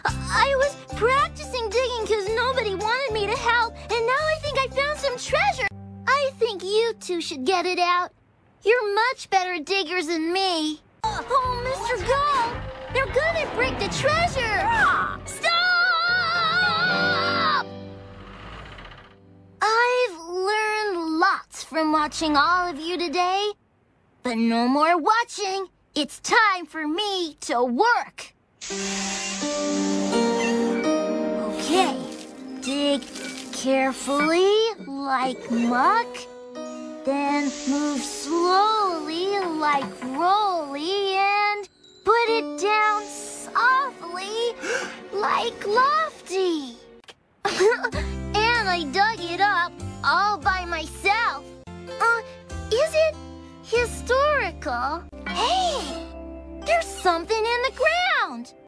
I was practicing digging because nobody wanted me to help, and now I think I found some treasure. I think you two should get it out. You're much better diggers than me. Oh, Mr. Gull, they're gonna break the treasure. Stop! I've learned lots from watching all of you today, but no more watching. It's time for me to work. Okay, dig carefully like muck, then move slowly like Rolly, and put it down softly like Lofty. And I dug it up all by myself. Is it historical? Hey, there's something in the ground.